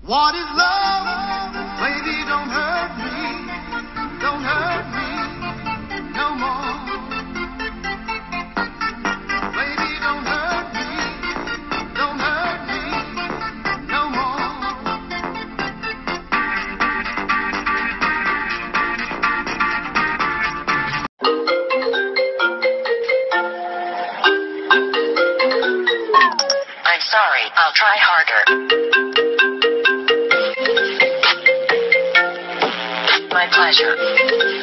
What is love? Baby, don't hurt me. Don't hurt me no more. Baby, don't hurt me. Don't hurt me no more. I'm sorry, I'll try harder. My pleasure.